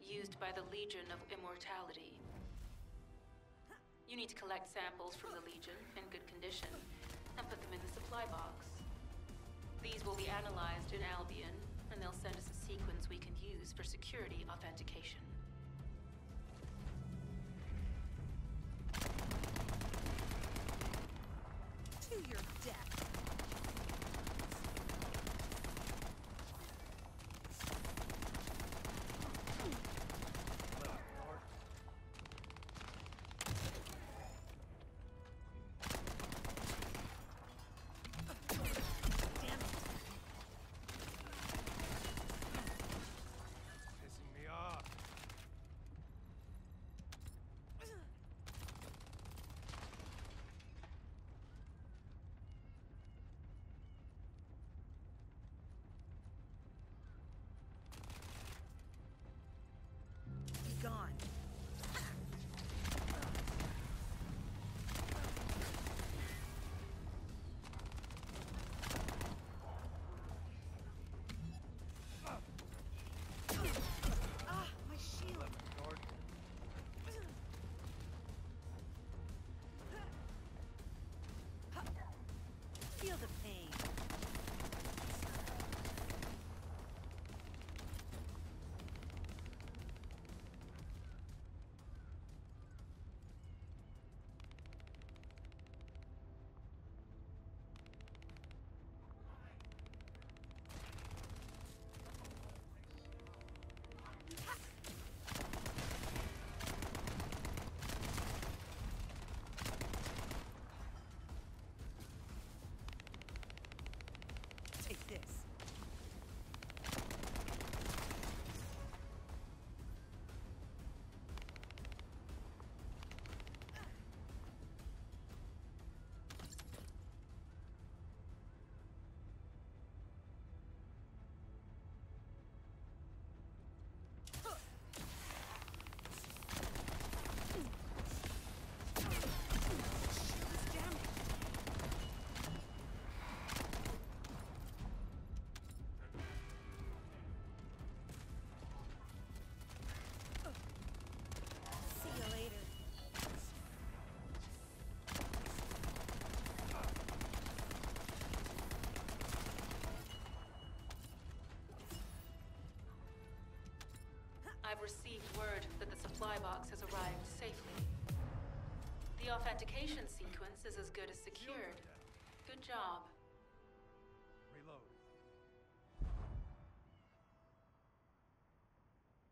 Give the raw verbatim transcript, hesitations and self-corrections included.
used by the Legion of Immortality. You need to collect samples from the Legion in good condition and put them in the supply box. These will be analyzed in Albion, and they'll send us a sequence we can use for security authentication. To your death. Gone. Ah, my shield. Feel the pain. Take this. I've received word that the supply box has arrived safely. The authentication sequence is as good as secured. Good job.